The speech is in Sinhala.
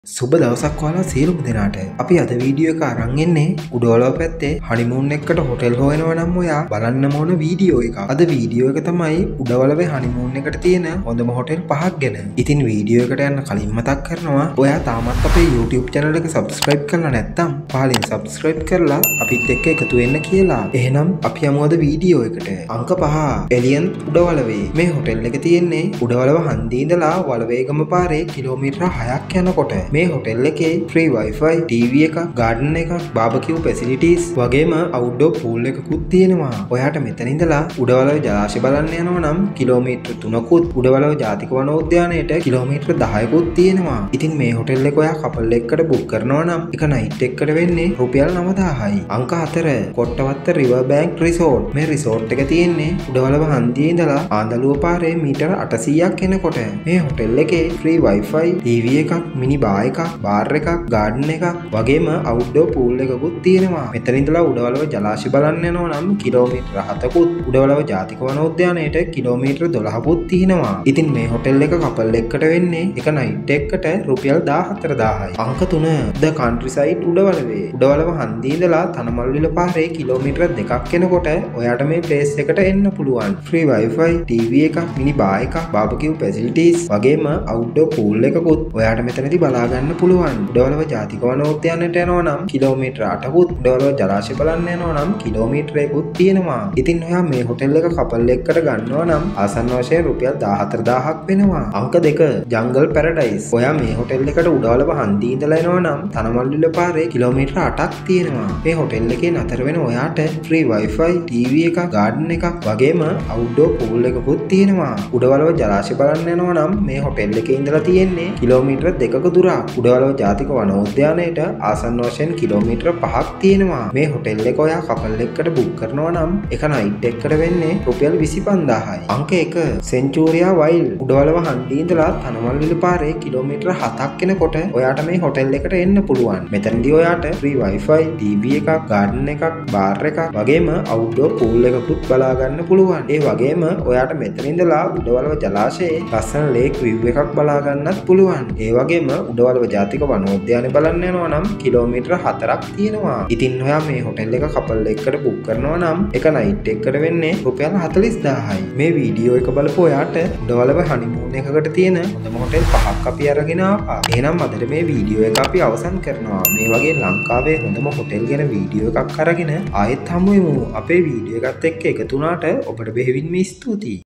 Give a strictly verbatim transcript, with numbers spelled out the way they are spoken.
සුබ දවසක් ඔයාලා සියලුම දෙනාට. අපි අද වීඩියෝ එක අරන් එන්නේ උඩවලව පැත්තේ හනිමූන් එකකට හොටෙල් හොයනවා නම් ඔයා බලන්න ඕන වීඩියෝ එකක්. අද වීඩියෝ එක තමයි උඩවලවේ හනිමූන් එකට තියෙන හොඳම හොටෙල් පහක් ගැන. ඉතින් වීඩියෝ එකට යන්න කලින් මතක් කරනවා ඔයා තාමත් අපේ YouTube channel එක subscribe කරලා නැත්නම් පහලින් subscribe කරලා අපිත් එක්ක එකතු වෙන්න කියලා. එහෙනම් අපි යමු අද වීඩියෝ එකට. අංක පහ එලියන් උඩවලවේ. මේ හොටෙල් එක තියෙන්නේ උඩවලව හන්දියේ ඉඳලා වලවේගම පාරේ කිලෝමීටර හයක් යනකොට. මේ හොටෙල් එකේ ෆ්‍රී Wi-Fi, ටීවී එකක්, ගාඩන් එකක්, බාබකියු ෆැසිලිටිස් වගේම අවුට්ඩෝර් පූල් එකකුත් තියෙනවා. ඔයාට මෙතන ඉඳලා උඩවලව ජලාශය බලන්න යනවා නම් කිලෝමීටර තුනකුත්, උඩවලව ජාතික වනෝද්‍යානයට කිලෝමීටර දහයකුත් තියෙනවා. ඉතින් මේ හොටෙල් එක ඔයා කපල් එක්කට බුක් කරනවා නම් එක නයිට් එකකට වෙන්නේ රුපියල් නවදාහයි. අංක හතර කොට්ටවත්ත රිවර් බැංක් රිසෝට්. මේ රිසෝට් එක තියෙන්නේ උඩවලව හන්දියේ ඉඳලා ආඳලුව පාරේ මීටර අටසීයක් එනකොට. මේ හොටෙල් එකේ ෆ්‍රී Wi-Fi, ටීවී එකක්, මිනි බාර් එකක්, බාර් එකක්, ගාඩන් එකක් වගේම අවුට්ඩෝර් පූල් එකකුත් තියෙනවා. මෙතන ඉඳලා උඩවලව ජලාශය බලන්න යනවා නම් කිලෝමීටර හතකුත්, උඩවලව ජාතික වනෝද්‍යානයට කිලෝමීටර දොළහකුත් තියෙනවා. ඉතින් මේ හොටෙල් එක කපල් එක්කට වෙන්නේ එක නයිට් එකකට රුපියල් දාහතර දාහයි. අංක තුන ද කන්ට්‍රීසයිඩ් උඩවලවේ. උඩවලව හන්දියේ ඉඳලා තනමල්විල පාරේ කිලෝමීටර දෙකක් යනකොට ඔයාට මේ ප්ලේස් එකට එන්න පුළුවන්. ෆ්‍රී Wi-Fi, ටීවී එකක්, මිනි බාර් එකක්, බාබකියු ෆැසිලිටිස් වගේම අවුට්ඩෝර් පූල් එකකුත් ඔයාට මෙතනදී බලා ගන්න පුළුවන්. උඩවලව ජාතික වනෝද්‍යානයට යනවා නම් කිලෝමීටර අටකුත්, උඩවලව ජලාශය බලන්න යනවා නම් කිලෝමීටර එකකුත් තියෙනවා. ඉතින් ඔයා මේ හොටෙල් එක කපල් එක්කට ගන්නවා නම් ආසන්න වශයෙන් රුපියල් දාහතර දාහක් වෙනවා. අංක දෙක ජංගල් පැරඩයිස්. ඔයා මේ හොටෙල් එකට උඩවලව හන්දියේ ඉඳලා එනවා නම් තනමල්විල පාරේ කිලෝමීටර අටක් තියෙනවා. මේ හොටෙල් එකේ නතර වෙන ඔයාට ෆ්‍රී Wi-Fi, ටීවී එකක්, ගාඩන් එකක් වගේම අවුට්ඩෝර් පූල් එකකුත් තියෙනවා. උඩවලව ජලාශය බලන්න යනවා නම් මේ හොටෙල් එකේ ඉඳලා තියෙන්නේ කිලෝමීටර දෙකක දුරක්. උඩවලව ජාතික වනෝද්‍යානයට ආසන්න වශයෙන් කිලෝමීටර පහක් තියෙනවා. මේ හොටෙල් එක ඔයා කපල් එක්කට බුක් කරනවා නම් එක නයිට් එකකට වෙන්නේ රුපියල් විසිපන්දාහයි. අංක එක සෙන්චූරියා වයිල්ඩ්. උඩවලව හන්දියේ ඉඳලා තනමල්විල පාරේ කිලෝමීටර හතක් එනකොට ඔයාට මේ හොටෙල් එකට එන්න පුළුවන්. මෙතනදී ඔයාට ෆ්‍රී Wi-Fi, ටීවී එකක්, ගාඩන් එකක්, බාර් එකක් වගේම අවුට්ඩෝර් පූල් එකකුත් බලා ගන්න පුළුවන්. ඒ වගේම ඔයාට මෙතන ඉඳලා උඩවලව ජලාශයේ ලස්සන ලේක් විව් එකක් බලා ගන්නත් පුළුවන්. ඒ වගේම උඩවලව ජාතික වනෝද්‍යානය බලන්න යනවා නම් කිලෝමීටර හතරක් තියෙනවා. ඉතින් ඔයා මේ හොටෙල් එක කපල් එක්කට බුක් කරනවා නම් එක නයිට් එකකට වෙන්නේ රුපියල් හතළිස් දාහයි. මේ වීඩියෝ එක බලපු ඔයාට උඩවලව හනිමූන් එකකට තියෙන හොඳම හොටෙල් පහක් අපි අරගෙන ආවා. එහෙනම් අදට මේ වීඩියෝ එක අපි අවසන් කරනවා. මේ වගේ ලංකාවේ හොඳම හොටෙල් ගැන වීඩියෝ එකක් අරගෙන ආයෙත් හමු වෙමු. අපේ වීඩියෝ එකත් එක්ක එකතු වුණාට ඔබට බෙහෙවින්ම ස්තුතියි.